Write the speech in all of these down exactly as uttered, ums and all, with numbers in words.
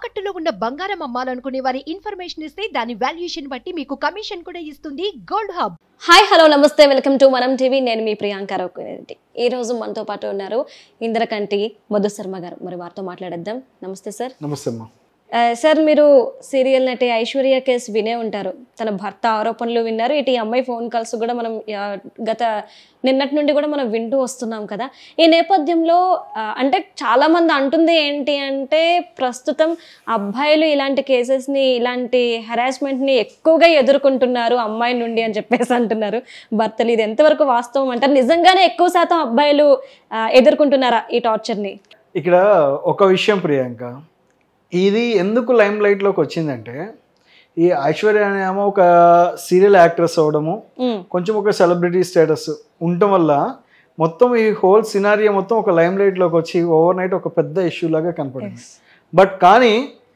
తాకట్టులో ఉన్న బంగారం అమ్మాలనుకునే వారి ఇన్ఫర్మేషన్ ఇస్తే దాని వాల్యుయేషన్ బట్టి మీకు కమిషన్ కూడా ఇస్తుంది గోల్డ్ హబ్. హాయ్ హలో నమస్తే, వెల్కమ్ టు మనం టీవీ. నేను మీ ప్రియాంక రావురెడ్డి. ఈ రోజు మనతో పాటు ఉన్నారు ఇంద్రకంటి మధు శర్మ గారు. మరి వారితో మాట్లాడేద్దాం. నమస్తే సార్. నమస్తే అమ్మా. సార్, మీరు సీరియల్ నటి ఐశ్వర్య కేసు వినే ఉంటారు. తన భర్త ఆరోపణలు విన్నారు. ఇటు ఈ అమ్మాయి ఫోన్ కాల్స్ కూడా మనం గత నిన్నటి నుండి కూడా మనం వింటూ వస్తున్నాం కదా. ఈ నేపథ్యంలో అంటే చాలా మంది అంటుంది ఏంటి అంటే, ప్రస్తుతం అబ్బాయిలు ఇలాంటి కేసెస్ని, ఇలాంటి హెరాస్మెంట్ని ఎక్కువగా ఎదుర్కొంటున్నారు అమ్మాయి నుండి అని చెప్పేసి అంటున్నారు భర్తలు. ఇది ఎంతవరకు వాస్తవం అంటారు? నిజంగానే ఎక్కువ శాతం అబ్బాయిలు ఎదుర్కొంటున్నారా ఈ టార్చర్ని? ఇక్కడ ఒక విషయం ప్రియాంక, ఇది ఎందుకు లైమ్ లైట్లోకి వచ్చిందంటే, ఈ ఐశ్వర్య అనే ఆమె ఒక సీరియల్ యాక్ట్రెస్ అవడము, కొంచెం ఒక సెలబ్రిటీ స్టేటస్ ఉండటం వల్ల మొత్తం ఈ హోల్ సినారియో మొత్తం ఒక లైమ్ లైట్లోకి వచ్చి ఓవర్ నైట్ ఒక పెద్ద ఇష్యూ లాగా కనపడింది. బట్ కానీ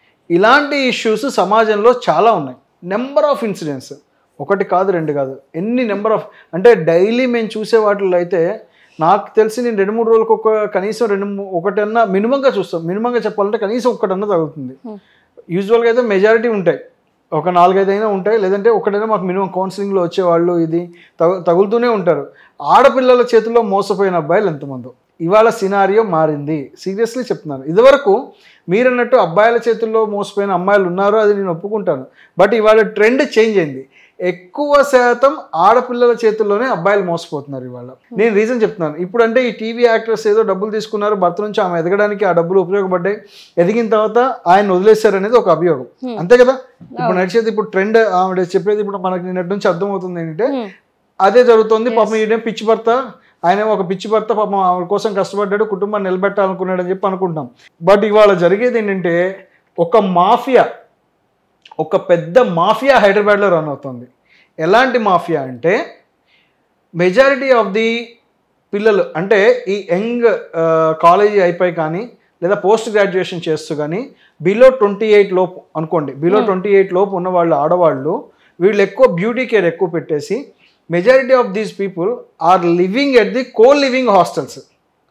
ఇలాంటి ఇష్యూస్ సమాజంలో చాలా ఉన్నాయి. నెంబర్ ఆఫ్ ఇన్సిడెంట్స్, ఒకటి కాదు రెండు కాదు, ఎన్ని నెంబర్ ఆఫ్, అంటే డైలీ మేము చూసే వాటిల్లో అయితే నాకు తెలిసి నేను రెండు మూడు రోజులకు ఒక కనీసం రెండు ఒకటన్నా మినిమంగా చూస్తాం. మినిమంగా చెప్పాలంటే కనీసం ఒకటన్నా తగ్గుతుంది. యూజువల్గా అయితే మెజారిటీ ఉంటాయి, ఒక నాలుగైదు అయినా ఉంటాయి, లేదంటే ఒకటైనా మాకు మినిమం కౌన్సిలింగ్లో వచ్చేవాళ్ళు ఇది తగు తగులుతూనే ఉంటారు. ఆడపిల్లల చేతుల్లో మోసపోయిన అబ్బాయిలు ఎంతమంది. ఇవాళ సినారియో మారింది, సీరియస్లీ చెప్తున్నాను. ఇదివరకు మీరన్నట్టు అబ్బాయిల చేతుల్లో మోసపోయిన అమ్మాయిలు ఉన్నారు, అది నేను ఒప్పుకుంటాను. బట్ ఇవాళ ట్రెండ్ చేంజ్ అయింది. ఎక్కువ శాతం ఆడపిల్లల చేతుల్లోనే అబ్బాయిలు మోసపోతున్నారు ఇవాళ. నేను రీజన్ చెప్తున్నాను. ఇప్పుడు అంటే ఈ టీవీ యాక్టర్స్ ఏదో డబ్బులు తీసుకున్నారు భర్త నుంచి, ఆమె ఎదగడానికి ఆ డబ్బులు ఉపయోగపడ్డాయి, ఎదిగిన తర్వాత ఆయన వదిలేశారు అనేది ఒక అభియోగం, అంతే కదా ఇప్పుడు నడిచేది. ఇప్పుడు ట్రెండ్ ఆమె చెప్పేది ఇప్పుడు మనకి నిన్నటి నుంచి అర్థమవుతుంది ఏంటంటే అదే జరుగుతుంది. పాపం ఈయన పిచ్చి భర్త, ఆయన ఒక పిచ్చి భర్త, పాపం ఆమె కోసం కష్టపడ్డాడు, కుటుంబాన్ని నిలబెట్టాలనుకున్నాడు అని చెప్పి అనుకుంటాం. బట్ ఇవాళ జరిగేది ఏంటంటే, ఒక మాఫియా, ఒక పెద్ద మాఫియా హైదరాబాద్లో రన్ అవుతుంది. ఎలాంటి మాఫియా అంటే, మెజారిటీ ఆఫ్ ది పిల్లలు అంటే ఈ యంగ్ కాలేజీ అయిపోయి కానీ లేదా పోస్ట్ గ్రాడ్యుయేషన్ చేస్తూ కానీ బిలో ట్వంటీ ఎయిట్ లోపు అనుకోండి, బిలో ట్వంటీ ఎయిట్ లోపు ఉన్న వాళ్ళు ఆడవాళ్ళు, వీళ్ళు ఎక్కువ బ్యూటీ కేర్ ఎక్కువ పెట్టేసి majority of these people are living at the co living hostels.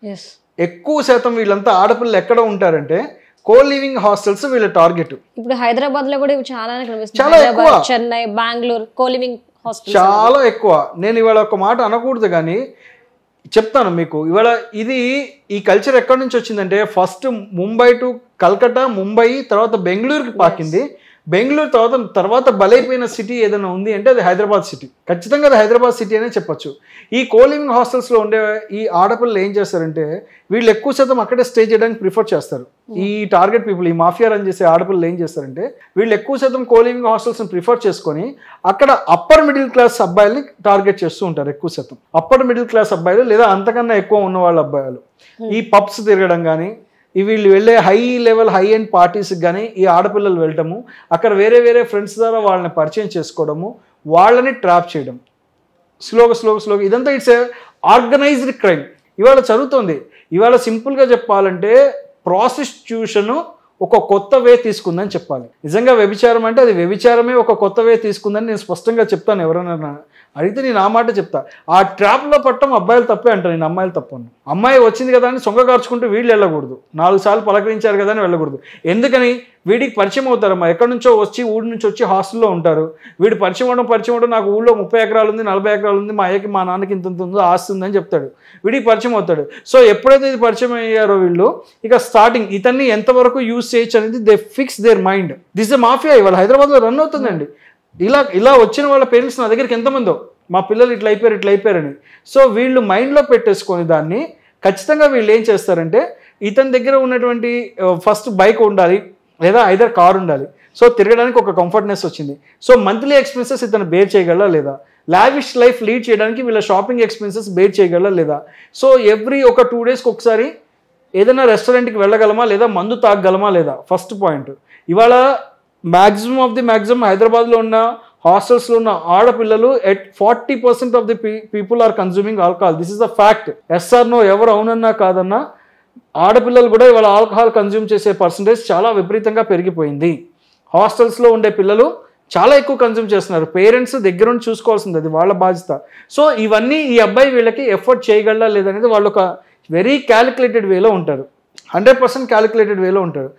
ఎక్కువ శాతం వీళ్ళంతా ఆడపిల్లలు ఎక్కడ ఉంటారంటే కో లివింగ్ హాస్టల్స్ వీళ్ళ టార్గెట్. ఇప్పుడు హైదరాబాద్ లో కూడా చాలా చాలా ఎక్కువ, Chennai, Bengaluru co living hostels చాలా ఎక్కువ. నేను ఇవాళ ఒక మాట అనకూడదు కానీ చెప్తాను మీకు. ఇవాళ ఇది ఈ కల్చర్ ఎక్కడి నుంచి వచ్చిందంటే, ఫస్ట్ ముంబై టు కల్కట్టా, ముంబై తర్వాత బెంగళూరుకి పాకింది. బెంగళూరు తర్వాత తర్వాత బలైపోయిన సిటీ ఏదైనా ఉంది అంటే అది హైదరాబాద్ సిటీ. ఖచ్చితంగా అది హైదరాబాద్ సిటీ అనే చెప్పొచ్చు. ఈ కోలివింగ్ హాస్టల్స్లో ఉండే ఈ ఆడపిల్లలు ఏం చేస్తారంటే, వీళ్ళు ఎక్కువ శాతం అక్కడే స్టే చేయడానికి ప్రిఫర్ చేస్తారు. ఈ టార్గెట్ పీపుల్, ఈ మాఫియా రన్ చేసే ఆడపిల్లలు ఏం చేస్తారంటే, వీళ్ళు ఎక్కువ శాతం కోలివింగ్ హాస్టల్స్ని ప్రిఫర్ చేసుకొని అక్కడ అప్పర్ మిడిల్ క్లాస్ అబ్బాయిల్ని టార్గెట్ చేస్తూ ఉంటారు. ఎక్కువ శాతం అప్పర్ మిడిల్ క్లాస్ అబ్బాయిలు లేదా అంతకన్నా ఎక్కువ ఉన్న వాళ్ళ అబ్బాయిలు ఈ పబ్స్ తిరగడం కానీ, ఈ వీళ్ళు వెళ్ళే హై లెవెల్ హై ఎండ్ పార్టీస్కి కానీ ఈ ఆడపిల్లలు వెళ్ళటము, అక్కడ వేరే వేరే ఫ్రెండ్స్ ద్వారా వాళ్ళని పరిచయం చేసుకోవడము, వాళ్ళని ట్రాప్ చేయడం, స్లోగా స్లోగా స్లోగా ఇదంతా ఇట్స్ ఏ ఆర్గనైజ్డ్ క్రైమ్ ఇవాళ జరుగుతుంది. ఇవాళ సింపుల్గా చెప్పాలంటే ప్రాస్టిట్యూషను ఒక కొత్త వే తీసుకుందని చెప్పాలి. నిజంగా వ్యభిచారం అంటే అది వ్యభిచారమే ఒక కొత్త వే తీసుకుందని నేను స్పష్టంగా చెప్తాను. ఎవరైనా అడిగితే నేను ఆ మాట చెప్తా. ఆ ట్రాప్లో పట్టడం అబ్బాయిలు తప్పే అంటాను, నేను అమ్మాయిలు తప్పను. అమ్మాయి వచ్చింది కదా అని సొంగ కార్చుకుంటూ వీళ్ళు వెళ్ళకూడదు, నాలుగు సార్లు పలకరించారు కదా అని వెళ్ళకూడదు. ఎందుకని, వీడికి పరిచయం అవుతారమ్మా, ఎక్కడి నుంచో వచ్చి ఊరి నుంచి వచ్చి హాస్టల్లో ఉంటారు. వీడు పరిచయం అవడం పరిచయం అవడం నాకు ఊళ్ళో ముప్పై ఎకరాలు ఉంది, నలభై ఎకరాలు ఉంది, మా అయ్యకి మా నాన్నకి ఇంత ఉందో ఆస్తి ఉందని చెప్తాడు. వీడికి పరిచయం అవుతాడు. సో ఎప్పుడైతే ఇది పరిచయం అయ్యారో వీళ్ళు, ఇక స్టార్టింగ్ ఇతన్ని ఎంతవరకు యూజ్ చేయొచ్చు అనేది they fix their mind. This the mafia ఇవాళ హైదరాబాద్లో రన్ అవుతుందండి. ఇలా ఇలా వచ్చిన వాళ్ళ పేరెంట్స్ నా దగ్గరికి ఎంతమందో, మా పిల్లలు ఇట్లా అయిపోయారు ఇట్లా అయిపోయారని. సో వీళ్ళు మైండ్లో పెట్టేసుకొని దాన్ని ఖచ్చితంగా వీళ్ళు ఏం చేస్తారంటే, ఇతని దగ్గర ఉన్నటువంటి ఫస్ట్ బైక్ ఉండాలి లేదా ఐదర్ కార్ ఉండాలి. సో తిరగడానికి ఒక కంఫర్ట్నెస్ వచ్చింది. సో మంత్లీ ఎక్స్పెన్సెస్ ఇతను బేర్ చేయగలరా లేదా, లావిష్ లైఫ్ లీడ్ చేయడానికి వీళ్ళ షాపింగ్ ఎక్స్పెన్సెస్ బేర్ చేయగలరా లేదా. సో ఎవ్రీ ఒక టూ డేస్కి ఒకసారి ఏదైనా రెస్టారెంట్కి వెళ్ళగలమా లేదా, మందు తాగగలమా లేదా. First point. ఇవాళ మ్యాక్సిమం ఆఫ్ ది మ్యాక్సిమం హైదరాబాద్లో ఉన్న హాస్టల్స్లో ఉన్న ఆడపిల్లలు at forty percent of the people are consuming alcohol. This is the fact. Yes or no, ఎవరు అవునన్నా కాదన్నా ఆడపిల్లలు కూడా ఇవాళ ఆల్కహాల్ కన్జ్యూమ్ చేసే పర్సంటేజ్ చాలా విపరీతంగా పెరిగిపోయింది. హాస్టల్స్లో ఉండే పిల్లలు చాలా ఎక్కువ కన్జ్యూమ్ చేస్తున్నారు. పేరెంట్స్ దగ్గర నుండి చూసుకోవాల్సింది, అది వాళ్ళ బాధ్యత. సో ఇవన్నీ ఈ అబ్బాయి వీళ్ళకి ఎఫర్ట్ చేయగలరా లేదనేది వాళ్ళు ఒక వెరీ క్యాలిక్యులేటెడ్ వేలో ఉంటారు, హండ్రెడ్ పర్సెంట్ క్యాలిక్యులేటెడ్ వేలో ఉంటారు.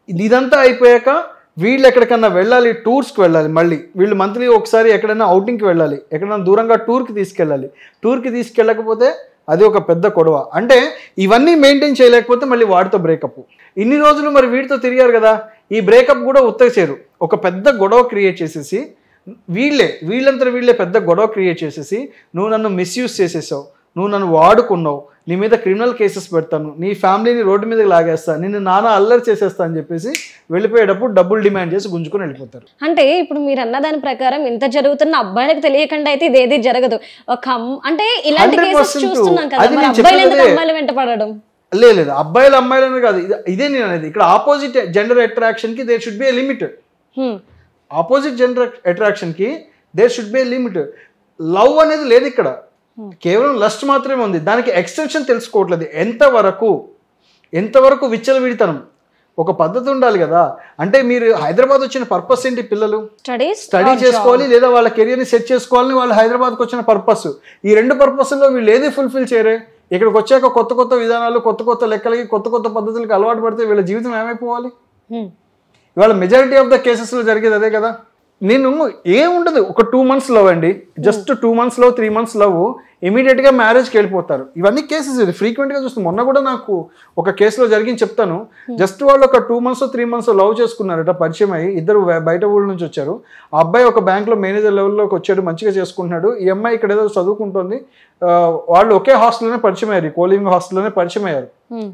ఇదంతా అయిపోయాక వీళ్ళు ఎక్కడికన్నా వెళ్ళాలి, టూర్స్కి వెళ్ళాలి, మళ్ళీ వీళ్ళు మంత్లీ ఒకసారి ఎక్కడైనా అవుటింగ్కి వెళ్ళాలి, ఎక్కడైనా దూరంగా టూర్కి తీసుకెళ్ళాలి. టూర్కి తీసుకెళ్ళకపోతే అది ఒక పెద్ద గొడవ. అంటే ఇవన్నీ మెయింటైన్ చేయలేకపోతే మళ్ళీ వాడితో బ్రేకప్. ఇన్ని రోజులు మరి వీడితో తిరిగారు కదా, ఈ బ్రేకప్ కూడా ఉత్తగచేరు ఒక పెద్ద గొడవ క్రియేట్ చేసేసి వీళ్ళే వీళ్ళంతా వీళ్ళే పెద్ద గొడవ క్రియేట్ చేసేసి నువ్వు నన్ను మిస్యూజ్ చేసేసావు, నువ్వు నన్ను వాడుకున్నావు, నీ మీద క్రిమినల్ కేసెస్ పెడతాను, నీ ఫ్యామిలీని రోడ్డు మీదకి లాగేస్తా, నిన్ను నానా అల్లరి చేసేస్తా అని చెప్పేసి వెళ్ళిపోయేటప్పుడు డబ్బులు డిమాండ్ చేసి గుంజుకొని వెళ్ళిపోతారు. అంటే ఇప్పుడు మీరు అన్న దాని ప్రకారం ఇంత జరుగుతున్న అబ్బాయిలకు తెలియకుండా అయితే ఇదేది జరగదు. ఒక అంటే ఇలాంటి కేసెస్ చూస్తున్నాం కదా, మరి అబ్బాయిలు ఎందుకు అమ్మాయిల వెంట పడడం? లేదు లేదు అబ్బాయిలు అమ్మాయిలు కాదు, ఇదే నేను అనేది. ఇక్కడ ఆపోజిట్ జెండర్ అట్రాక్షన్ కి there should be a limit. Opposite gender attraction కి there should be a limit. Love అనేది లేదు ఇక్కడ, కేవలం లస్ట్ మాత్రమే ఉంది. దానికి ఎక్స్టెన్షన్ తెలుసుకోవట్లేదు. ఎంతవరకు ఎంతవరకు విచ్చలవిడితనం, ఒక పద్ధతి ఉండాలి కదా. అంటే మీరు హైదరాబాద్ వచ్చిన పర్పస్ ఏంటి? పిల్లలు స్టడీ చేసుకోవాలి లేదా వాళ్ళ కెరియర్ని సెట్ చేసుకోవాలని వాళ్ళు హైదరాబాద్కి వచ్చిన పర్పస్. ఈ రెండు పర్పస్లో వీళ్ళు ఏది ఫుల్ఫిల్ చేయరే. ఇక్కడికి వచ్చాక కొత్త కొత్త విధానాలు, కొత్త కొత్త లెక్కలకి, కొత్త కొత్త పద్ధతులకి అలవాటు పడితే వీళ్ళ జీవితం ఏమైపోవాలి? ఇవాళ మెజారిటీ ఆఫ్ ద కేసెస్లో జరిగేది అదే కదా. నేను ఏముండదు, ఒక టూ మంత్స్ లవ్ అండి, just two months love, three months love, ఇమీడియట్గా మ్యారేజ్కి వెళ్ళిపోతారు. ఇవన్నీ కేసెస్ ఇది ఫ్రీక్వెంట్గా చూస్తాను. మొన్న కూడా నాకు ఒక కేసులో జరిగింది చెప్తాను. జస్ట్ వాళ్ళు ఒక two months three months love చేసుకున్నారట, పరిచయం అయ్యి ఇద్దరు బయట ఊళ్ళ నుంచి వచ్చారు. ఆ అబ్బాయి ఒక బ్యాంక్లో మేనేజర్ లెవెల్లోకి వచ్చాడు, మంచిగా చేసుకుంటున్నాడు. ఈ అమ్మాయి ఇక్కడ ఏదో చదువుకుంటుంది. వాళ్ళు ఒకే హాస్టల్లోనే పరిచయం అయ్యారు, కోలింగ్ హాస్టల్లోనే పరిచయం అయ్యారు.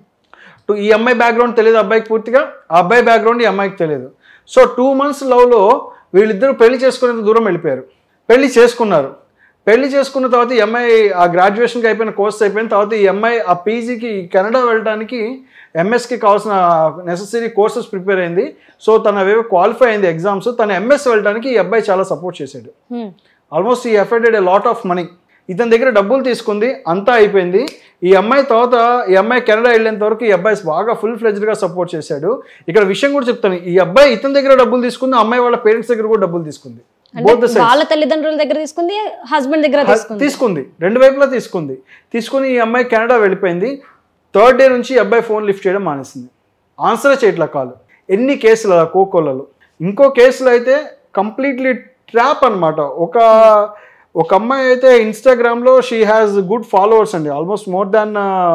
ఈ అమ్మాయి బ్యాక్గ్రౌండ్ తెలియదు అబ్బాయికి పూర్తిగా, ఆ అబ్బాయి బ్యాక్గ్రౌండ్ ఈ అమ్మాయికి తెలియదు. సో టూ మంత్స్ లవ్లో వీళ్ళిద్దరూ పెళ్లి చేసుకునేంత దూరం వెళ్ళిపోయారు. పెళ్లి చేసుకున్నారు. పెళ్లి చేసుకున్న తర్వాత ఈ అమ్మాయి ఆ గ్రాడ్యుయేషన్కి అయిపోయిన కోర్స్ అయిపోయిన తర్వాత ఈ అమ్మాయి ఆ పీజీకి కెనడా వెళ్ళడానికి ఎంఎస్కి కావాల్సిన నెసెసరీ కోర్సెస్ ప్రిపేర్ అయింది. సో తన అవేవో క్వాలిఫై అయింది ఎగ్జామ్స్. తన ఎంఎస్ వెళ్ళడానికి ఈ అబ్బాయి చాలా సపోర్ట్ చేశాడు. ఆల్మోస్ట్ ఈ efforted a lot of money. ఇతని దగ్గర డబ్బులు తీసుకుంది, అంతా అయిపోయింది. ఈ అమ్మాయి తర్వాత ఈ అమ్మాయి కెనడా వెళ్ళేంత వరకు ఈ అబ్బాయి బాగా ఫుల్ ఫ్లెజ్డ్గా సపోర్ట్ చేశాడు. ఇక్కడ విషయం కూడా చెప్తాను, ఈ అబ్బాయి ఇతని దగ్గర డబ్బులు తీసుకుంది, అమ్మాయి వాళ్ళ పేరెంట్స్ దగ్గర కూడా డబ్బులు తీసుకుంది. వాళ్ళ తల్లిదండ్రుల దగ్గర తీసుకుంది, హస్బెండ్ దగ్గర తీసుకుంది, రెండు వైపులా తీసుకుంది. తీసుకుని ఈ అమ్మాయి కెనడా వెళ్ళిపోయింది. థర్డ్ డే నుంచి ఈ అబ్బాయి ఫోన్ లిఫ్ట్ చేయడం మానేసింది, ఆన్సర్ చేయట్లా కాల్. ఎన్ని కేసులు అలా కోకోలలో. ఇంకో కేసులో అయితే కంప్లీట్లీ ట్రాప్ అనమాట. ఒక ఒక అమ్మాయి అయితే ఇన్స్టాగ్రామ్లో షీ హ్యాస్ గుడ్ ఫాలోవర్స్ అండి, almost more than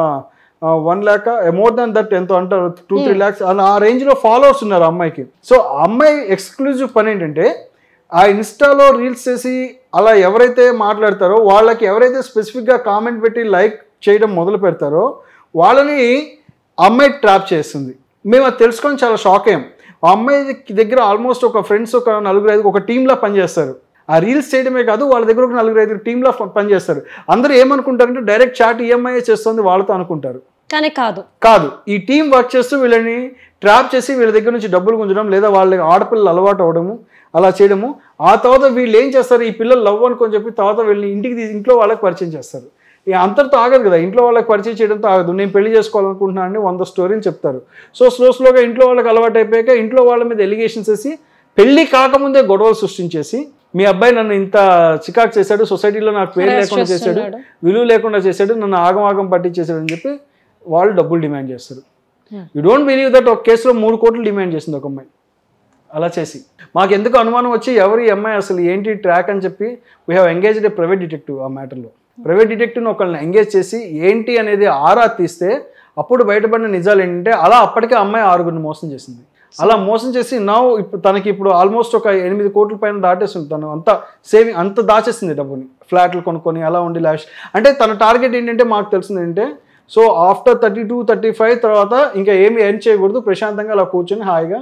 one lakh more than that ఎంతో అంటారు, టూ త్రీ ల్యాక్స్ ఆ రేంజ్లో ఫాలోవర్స్ ఉన్నారు అమ్మాయికి. సో ఆ అమ్మాయి ఎక్స్క్లూజివ్ పని ఏంటంటే ఆ ఇన్స్టాలో రీల్స్ చేసి అలా ఎవరైతే మాట్లాడతారో వాళ్ళకి ఎవరైతే స్పెసిఫిక్గా కామెంట్ పెట్టి లైక్ చేయడం మొదలు పెడతారో వాళ్ళని అమ్మాయి ట్రాప్ చేస్తుంది. మేము అది తెలుసుకొని చాలా షాక్ అయ్యాం. ఆ అమ్మాయి దగ్గర ఆల్మోస్ట్ ఒక ఫ్రెండ్స్ ఒక నలుగురు ఐదు ఒక టీంలా పనిచేస్తారు. ఆ రీల్స్ చేయడమే కాదు, వాళ్ళ దగ్గర ఒక నలుగురు ఐదు టీంలో పనిచేస్తారు. అందరూ ఏమనుకుంటారంటే డైరెక్ట్ చాట్ ఈఎంఐ చేస్తుంది వాళ్ళతో అనుకుంటారు, కానీ కాదు కాదు ఈ టీం వర్క్ చేస్తూ వీళ్ళని ట్రాప్ చేసి వీళ్ళ దగ్గర నుంచి డబ్బులు గుంజడం లేదా వాళ్ళ ఆడపిల్లలు అలవాటు అవ్వడము అలా చేయడము. ఆ తర్వాత వీళ్ళు ఏం చేస్తారు, ఈ పిల్లలు లవ్ అనుకొని చెప్పి తర్వాత వీళ్ళని ఇంటికి తీసి ఇంట్లో వాళ్ళకి పరిచయం చేస్తారు. ఇక అంతటితో ఆగదు కదా, ఇంట్లో వాళ్ళకి పరిచయం చేయడంతో ఆగదు. నేను పెళ్లి చేసుకోవాలనుకుంటున్నాను అని వంద స్టోరీని చెప్తారు. సో స్లో స్లోగా ఇంట్లో వాళ్ళకి అలవాటు అయిపోయాక ఇంట్లో వాళ్ళ మీద ఎలిగేషన్స్ వేసి పెళ్లి కాకముందే గొడవలు సృష్టించేసి మీ అబ్బాయి నన్ను ఇంత చికాకు చేశాడు, సొసైటీలో నాకు పేరు లేకుండా చేశాడు, విలువ లేకుండా చేశాడు, నన్ను ఆగం ఆగం పట్టించేశాడు అని చెప్పి వాళ్ళు డబ్బులు డిమాండ్ చేస్తారు. యూ డోంట్ బిలీవ్ దట్ ఒక కేసులో మూడు కోట్లు డిమాండ్ చేసింది ఒక అమ్మాయి. అలా చేసి మాకు ఎందుకు అనుమానం వచ్చి ఎవరు ఈ అమ్మాయి అసలు ఏంటి ట్రాక్ అని చెప్పి we have engaged a private detective. ఆ మ్యాటర్లో ప్రైవేట్ డిటెక్టివ్ని ఒకళ్ళని ఎంగేజ్ చేసి ఏంటి అనేది ఆరా తీస్తే అప్పుడు బయటపడిన నిజాలు ఏంటంటే అలా అప్పటికే అమ్మాయి ఆరుగురిని మోసం చేసింది. అలా మోసం చేసి నా ఇప్పుడు తనకి ఇప్పుడు ఆల్మోస్ట్ ఒక ఎనిమిది కోట్ల పైన దాటేస్తుంది. తను అంత సేవింగ్ అంత దాచేసింది డబ్బుని, ఫ్లాట్లు కొనుక్కొని అలా ఉండి లాస్ట్. అంటే తన టార్గెట్ ఏంటంటే మాకు తెలిసింది ఏంటంటే so after thirty two thirty five తర్వాత ఇంకా ఏమి ఎర్న్ చేయకూడదు, ప్రశాంతంగా అలా కూర్చొని హాయిగా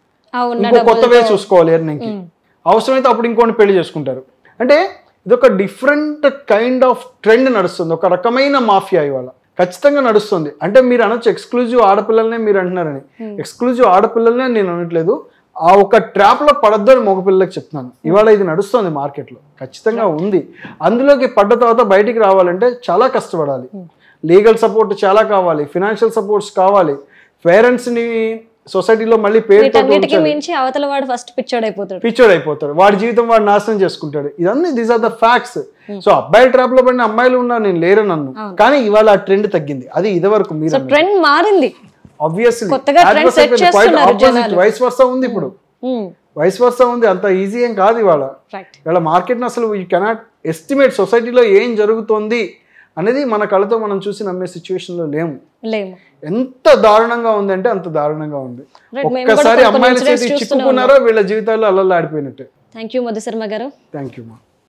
ఇంకో కొత్త వే చూసుకోవాలి ఎర్నింగ్కి. అవసరమైతే అప్పుడు ఇంకోటి పెళ్లి చేసుకుంటారు. అంటే ఇదొక డిఫరెంట్ కైండ్ ఆఫ్ ట్రెండ్ నడుస్తుంది, ఒక రకమైన మాఫియా ఇవాళ ఖచ్చితంగా నడుస్తుంది. అంటే మీరు అనొచ్చు ఎక్స్క్లూజివ్ ఆడపిల్లలనే మీరు అంటున్నారని, ఎక్స్క్లూజివ్ ఆడపిల్లలనే నేను అనట్లేదు. ఆ ఒక ట్రాప్లో పడద్దు అని మగపిల్లలకి చెప్తున్నాను. ఇవాళ ఇది నడుస్తుంది మార్కెట్లో, ఖచ్చితంగా ఉంది. అందులోకి పడ్డ తర్వాత బయటికి రావాలంటే చాలా కష్టపడాలి, లీగల్ సపోర్ట్ చాలా కావాలి, ఫినాన్షియల్ సపోర్ట్స్ కావాలి, పేరెంట్స్ని సొసైటీలో మళ్ళీ పేరుతో అవతల వాడు ఫస్ట్ పిచ్చోడైపోతాడు పిచ్చోడైపోతాడు వాడి జీవితం వాడు నాశనం చేసుకుంటాడు. ఇదన్నీ these are the facts. So అబ్బాయి ట్రాప్ లో పడిన అమ్మాయిలు ఉన్నా నేను లేరు నన్ను, కానీ ఇవాళ ఆ ట్రెండ్ తగ్గింది. అది ఇది వరకు మీరు ట్రెండ్ మారింది ఆబ్వియస్లీ కొత్తగా trend set చేస్తున్నారు జనాలు. వైస్ వర్సా ఉంది ఇప్పుడు, వైస్ వర్సా ఉంది. అంత ఈజీ ఏం కాదు ఇవాళ. రైట్. ఇవాళ మార్కెట్ని అసలు యూ కెనాట్ ఎస్టిమేట్ సొసైటీలో ఏం జరుగుతోంది అనేది మన కళ్ళతో మనం చూసి నమ్మే సిచ్యువేషన్లో లేము. లేము. ఎంత దారుణంగా ఉంది అంటే అంత దారుణంగా ఉంది. Right, మేము కూడా ఒక్కసారి కొన్ని అమ్మాయిల incidents చేతి చూస్తూనే చిక్కుకున్నారో వీళ్ళ జీవితాల్లో అల్లల్లా ఆడిపోయినట్టే. థ్యాంక్ యూ మధు శర్మ గారు. థ్యాంక్ యూ మా.